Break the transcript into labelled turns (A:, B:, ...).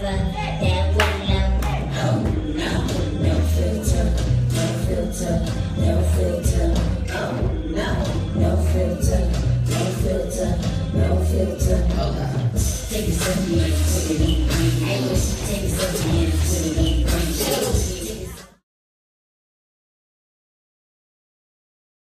A: whatever that we know. Oh no, no filter, no filter, no filter. Oh no, no filter, no filter, no filter.